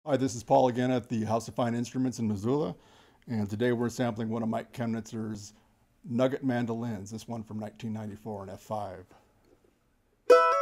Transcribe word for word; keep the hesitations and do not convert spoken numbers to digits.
Hi, this is Paul again at the House of Fine Instruments in Missoula, and today we're sampling one of Mike Chemnitzer's Nugget mandolins, this one from nineteen ninety-four, an F five.